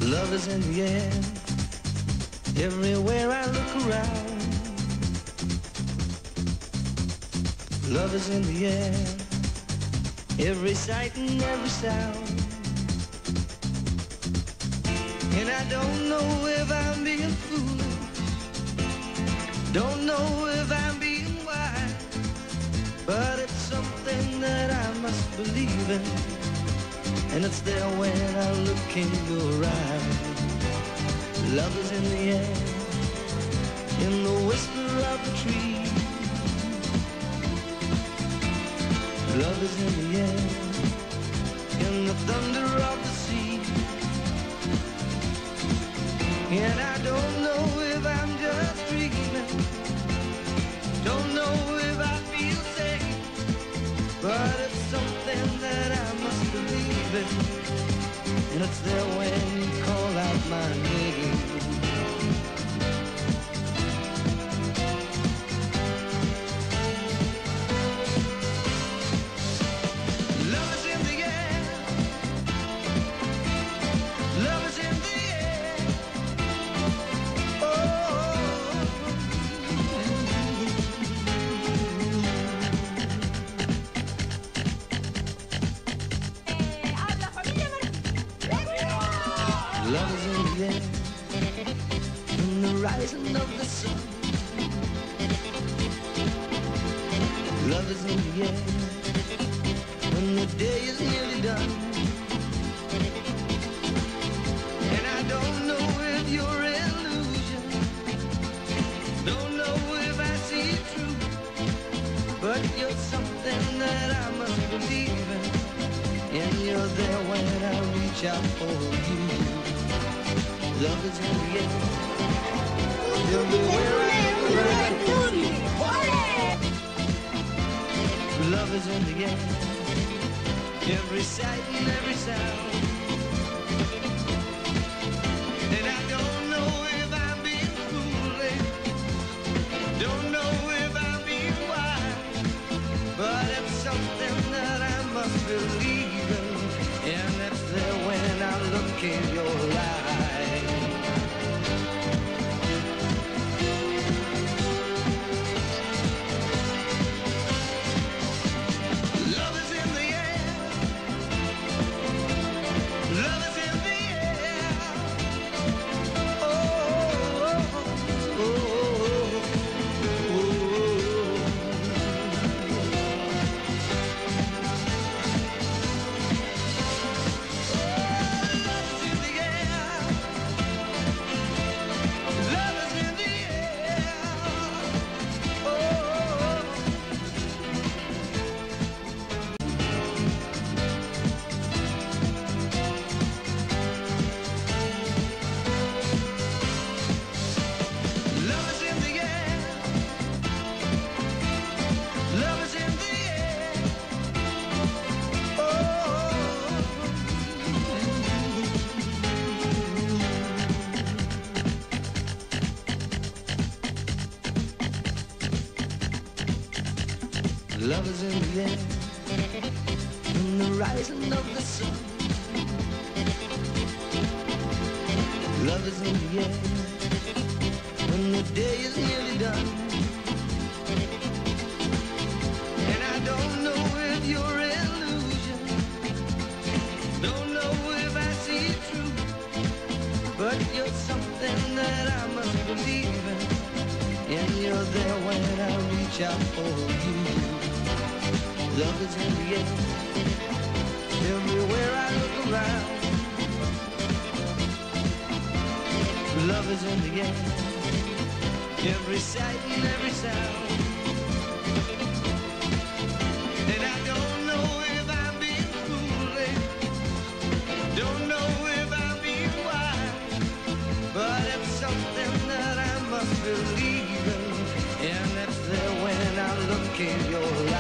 Love is in the air, everywhere I look around. Love is in the air, every sight and every sound. And I don't know if I'm being foolish, don't know if I'm being wise, but it's something that I must believe in, and it's there when I look in your eyes. Love is in the air, in the whisper of the tree. Love is in the air, in the thunder of the sea. And I don't know if I'm just dreaming, don't know if I feel safe, but it's something that I must believe in, and it's there when you call out my name. Love is in the air, love is in the air. Love is in the air, from the rising of the sun. Love is in the air, when the day is nearly done. And I don't know if you're an illusion, don't know if I see it true, but you're something that I must believe in, and you're there when I reach out for you. Love is in the air, everywhere I look. Love is in the air, every sight and every sound. And I don't know if I'm being foolish, don't know if I'm being wise, but it's something that I must believe in, and it's there when I look in your eyes. Love is in the air, love is in the air. Oh, oh, oh, oh, oh. Love is in the air, from the rising of the sun. Love is in the air, when the day is nearly done. And I don't know if you're an illusion, don't know if I see it true, but you're something that I must believe in, and you're there when I reach out for you. Love is in the air, everywhere I look around. Love is in the air, every sight and every sound. And I don't know if I'm being foolish, don't know if I'm being wise, but it's something that I must believe in, and it's there when I look in your eyes.